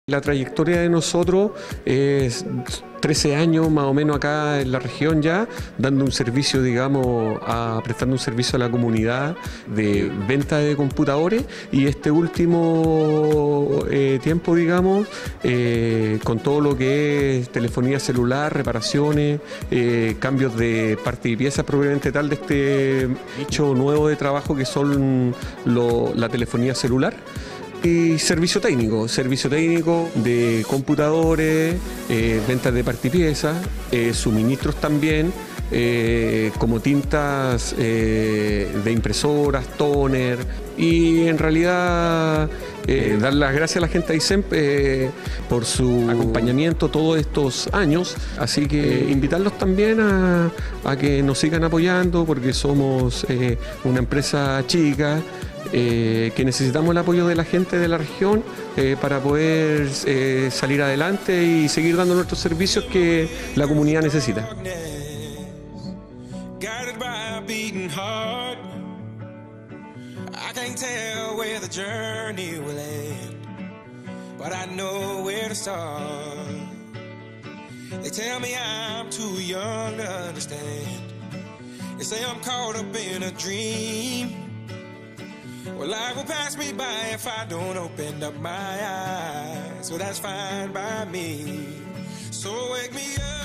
La trayectoria de nosotros es 13 años más o menos acá en la región ya, dando un servicio, digamos, prestando un servicio a la comunidad de venta de computadores y este último tiempo, digamos, con todo lo que es telefonía celular, reparaciones, cambios de parte y piezas propiamente tal de este nicho nuevo de trabajo que son la telefonía celular. Y servicio técnico de computadores, ventas de parte y piezas, suministros también, como tintas de impresoras, toner, y en realidad dar las gracias a la gente de Aysén por su acompañamiento todos estos años, así que invitarlos también a que nos sigan apoyando porque somos una empresa chica. Que necesitamos el apoyo de la gente de la región para poder salir adelante y seguir dando nuestros servicios que la comunidad necesita. Well, life will pass me by if I don't open up my eyes. So that's fine by me. So wake me up.